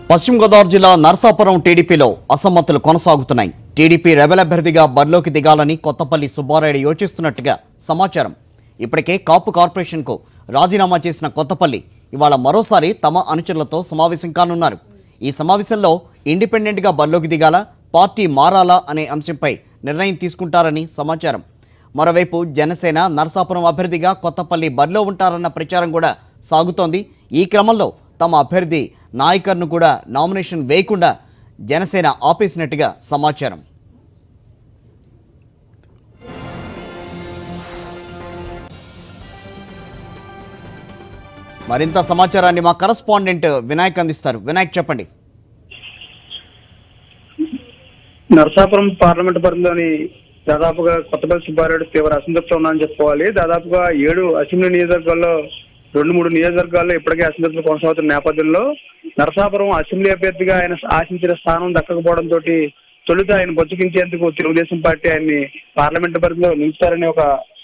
పశ్చిమ గోదావరి జిల్లా నర్సాపురం టీడీపీలో అసమ్మతులు కొనసాగుతున్నాయి. టీడీపీ రెబెల్ అభ్యర్థిగా బరిలోకి దిగాలని కొత్తపల్లి సుబ్బారాయుడు యోచిస్తున్నట్టుగా సమాచారం. ఇప్పటికే కాపు కార్పొరేషన్కు రాజీనామా చేసిన కొత్తపల్లి ఇవాళ మరోసారి తమ అనుచరులతో సమావేశం కానున్నారు. ఈ సమావేశంలో ఇండిపెండెంట్గా బరిలోకి దిగాలా, పార్టీ మారాలా అనే అంశంపై నిర్ణయం తీసుకుంటారని సమాచారం. మరోవైపు జనసేన నర్సాపురం అభ్యర్థిగా కొత్తపల్లి బరిలో ఉంటారన్న ప్రచారం కూడా సాగుతోంది. ఈ క్రమంలో తమ అభ్యర్థి నాయకర్ను కూడా నామినేషన్ వేయకుండా జనసేన ఆపేసినట్టుగా సమాచారం. మరింత సమాచారాన్ని మా కరెస్పాండెంట్ వినాయక్ అందిస్తారు. వినాయక్, చెప్పండి. నర్సాపురం పార్లమెంట్ పరిధిలోని దాదాపుగా కొత్తపల్లి సుబ్బారాయుడు తీవ్ర అసంతృప్తి ఉందని చెప్పుకోవాలి. దాదాపుగా 7 అసెంబ్లీ నియోజకవర్గాల్లో 2-3 నియోజకవర్గాల్లో ఇప్పటికే అసంతృప్తులు కొనసాగుతున్న నేపథ్యంలో నర్సాపురం అసెంబ్లీ అభ్యర్థిగా ఆయన ఆశించిన స్థానం దక్కకపోవడంతో తొలుత ఆయన బొచ్చుకించేందుకు తెలుగుదేశం పార్టీ ఆయన్ని పార్లమెంట్ పరిధిలో నిలుస్తారని ఒక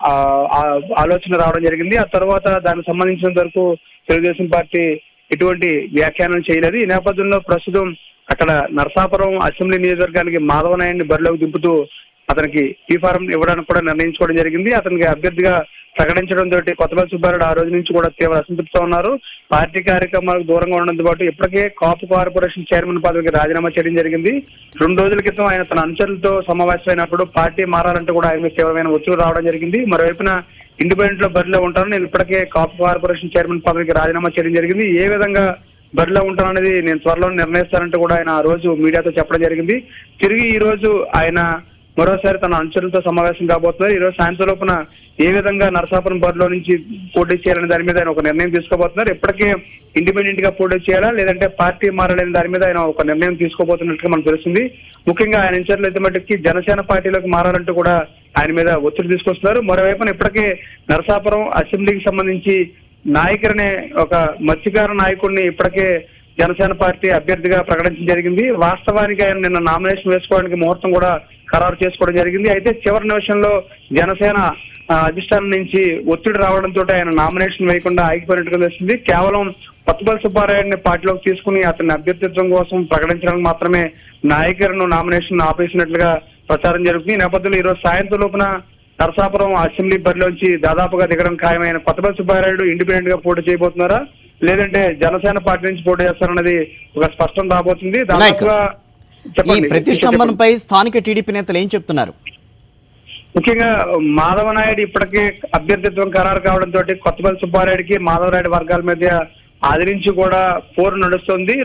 ఆలోచన రావడం జరిగింది. ఆ తర్వాత దానికి సంబంధించినంత వరకు తెలుగుదేశం పార్టీ ఎటువంటి వ్యాఖ్యానం చేయలేదు. ఈ నేపథ్యంలో ప్రస్తుతం అక్కడ నర్సాపురం అసెంబ్లీ నియోజకవర్గానికి మాధవనాయుడిని బరిలోకి దింపుతూ అతనికి ఈ ఫారం ఇవ్వడానికి కూడా నిర్ణయించుకోవడం జరిగింది. అతనికి అభ్యర్థిగా ప్రకటించడంతో కొత్తపల్లి సుబ్బారాయుడు ఆ రోజు నుంచి కూడా తీవ్ర అసంతృప్తితో ఉన్నారు. పార్టీ కార్యక్రమాలకు దూరంగా ఉండడంతో పాటు ఇప్పటికే కాపు కార్పొరేషన్ చైర్మన్ పదవికి రాజీనామా చేయడం జరిగింది. 2 రోజుల క్రితం ఆయన తన అనుచరులతో సమావేశమైనప్పుడు పార్టీ మారాలంటూ కూడా ఆయన తీవ్రమైన ఒత్తిడి రావడం జరిగింది. మరోవైపున ఇండిపెండెంట్ లో బరిలో ఉంటాను, నేను ఇప్పటికే కాపు కార్పొరేషన్ చైర్మన్ పదవికి రాజీనామా చేయడం జరిగింది, ఏ విధంగా బరిలో ఉంటాననేది నేను త్వరలో నిర్ణయిస్తానంటూ కూడా ఆయన ఆ రోజు మీడియాతో చెప్పడం జరిగింది. తిరిగి ఈ రోజు ఆయన మరోసారి తన అనుచరులతో సమావేశం కాబోతున్నారు. ఈ రోజు సాయంత్రం లోపున ఏ విధంగా నర్సాపురం బరిలో నుంచి పోటీ చేయాలనే దాని మీద ఆయన ఒక నిర్ణయం తీసుకోబోతున్నారు. ఇప్పటికే ఇండిపెండెంట్ గా పోటీ చేయాలా లేదంటే పార్టీ మారాలనే దాని మీద ఆయన ఒక నిర్ణయం తీసుకోబోతున్నట్టుగా మనకు తెలుస్తుంది. ముఖ్యంగా ఆయన అనుచరులు అయితే మటుకి జనసేన పార్టీలోకి మారాలంటూ కూడా ఆయన మీద ఒత్తిడి తీసుకొస్తున్నారు. మరోవైపున ఇప్పటికే నర్సాపురం అసెంబ్లీకి సంబంధించి నాయకుడు అనే ఒక మత్స్యకార నాయకుడిని ఇప్పటికే జనసేన పార్టీ అభ్యర్థిగా ప్రకటించడం జరిగింది. వాస్తవానికి ఆయన నిన్న నామినేషన్ వేసుకోవడానికి ముహూర్తం కూడా ఖరారు చేసుకోవడం జరిగింది. అయితే చివరి నిమిషంలో జనసేన అధిష్టానం నుంచి ఒత్తిడి రావడంతో ఆయన నామినేషన్ వేయకుండా ఆగిపోయినట్టుగా తెలుస్తుంది. కేవలం కొత్తపల్లి సుబ్బారాయుడిని పార్టీలోకి తీసుకుని అతని అభ్యర్థిత్వం కోసం ప్రకటించడానికి మాత్రమే నాయకులను నామినేషన్ ఆపేసినట్లుగా ప్రచారం జరుగుతుంది. ఈ నేపథ్యంలో ఈరోజు సాయంత్రం లోపున నరసాపురం అసెంబ్లీ బరిలోంచి దాదాపుగా దిగడం ఖాయమైన కొత్తపల్లి సుబ్బారాయుడు ఇండిపెండెంట్ గా పోటీ చేయబోతున్నారా లేదంటే జనసేన పార్టీ నుంచి పోటీ చేస్తారన్నది ఒక స్పష్టం రాబోతుంది. దాదాపుగా ప్రతిష్టంభనపై స్థానిక టీడీపీ నేతలు ఏం చెప్తున్నారు? ముఖ్యంగా మాధవనాయుడు ఇప్పటికే అభ్యర్థిత్వం ఖరారు కావడంతో కొత్తపల్లి సుబ్బారాయుడికి మాధవనాయుడు వర్గాల మధ్య ఆది నుంచి కూడా పోరు నడుస్తుంది.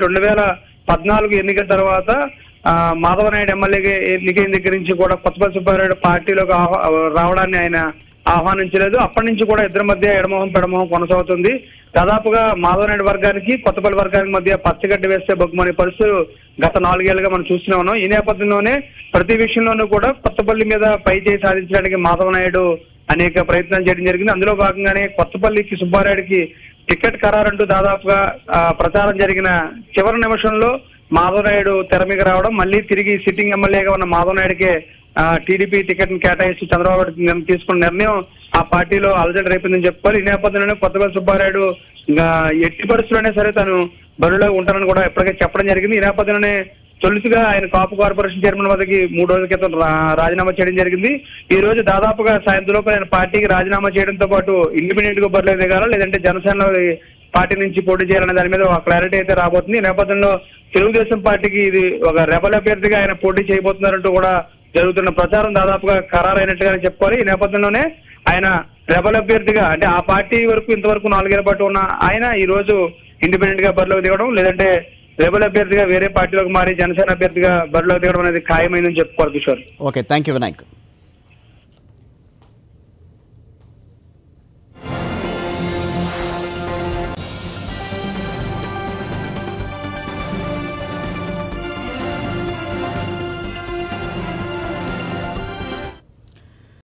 2014 ఎన్నికల తర్వాత మాధవనాయుడు ఎమ్మెల్యేగా ఎన్నికైన దగ్గర నుంచి కూడా కొత్తపల్లి సుబ్బారాయుడు పార్టీలోకి రావడాన్ని ఆయన ఆహ్వానించలేదు. అప్పటి నుంచి కూడా ఇద్దరి మధ్య ఎడమోహం పెడమోహం కొనసాగుతుంది. దాదాపుగా మాధవనాయుడు వర్గానికి కొత్తపల్లి వర్గానికి మధ్య పచ్చగడ్డ వేస్తే బొగ్గుమనే పరిస్థితులు గత 4 ఏళ్లుగా మనం చూస్తూనే ఉన్నాం. ఈ నేపథ్యంలోనే ప్రతి విషయంలోనూ కూడా కొత్తపల్లి మీద పై చేయి సాధించడానికి మాధవనాయుడు అనేక ప్రయత్నాలు చేయడం జరిగింది. అందులో భాగంగానే కొత్తపల్లికి సుబ్బారాయుడికి టికెట్ ఖరారంటూ దాదాపుగా ప్రచారం జరిగిన చివరి నిమిషంలో మాధవనాయుడు తెర మీద రావడం, మళ్ళీ తిరిగి సిట్టింగ్ ఎమ్మెల్యేగా ఉన్న మాధవనాయుడికే టీడీపీ టికెట్ ని కేటాయిస్తూ చంద్రబాబు తీసుకున్న నిర్ణయం ఆ పార్టీలో అలజడి రేపిందని చెప్పుకోవాలి. ఈ నేపథ్యంలోనే కొత్తపల్లి సుబ్బారాయుడు ఎట్టి పరిస్థితుల్లోనే సరే తను బరిలో ఉంటానని కూడా ఇప్పటికే చెప్పడం జరిగింది. ఈ నేపథ్యంలోనే తొలుసుగా ఆయన కాపు కార్పొరేషన్ చైర్మన్ పదవికి 3 రోజుల క్రితం రాజీనామా చేయడం జరిగింది. ఈ రోజు దాదాపుగా సాయంత్రంలోపు ఆయన పార్టీకి రాజీనామా చేయడంతో పాటు ఇండిపెండెంట్ గా బరిలో దిగాలా లేదంటే జనసేన పార్టీ నుంచి పోటీ చేయాలనే దాని మీద ఒక క్లారిటీ అయితే రాబోతుంది. ఈ నేపథ్యంలో తెలుగుదేశం పార్టీకి ఇది ఒక రెబల్ అభ్యర్థిగా ఆయన పోటీ చేయబోతున్నారంటూ కూడా జరుగుతున్న ప్రచారం దాదాపుగా ఖరారైనట్టుగానే చెప్పుకోవాలి. ఈ నేపథ్యంలోనే ఆయన రెబల్ అభ్యర్థిగా అంటే ఆ పార్టీ వరకు ఇంతవరకు 4 ఏళ్ల పాటు ఉన్న ఆయన ఈ రోజు ఇండిపెండెంట్ గా బరిలోకి దిగడం లేదంటే రెబల్ అభ్యర్థిగా వేరే పార్టీలోకి మారి జనసేన అభ్యర్థిగా బరిలోకి దిగడం అనేది ఖాయమైందని చెప్పుకోవాలి. Kishore. Okay, thank you Vinayak.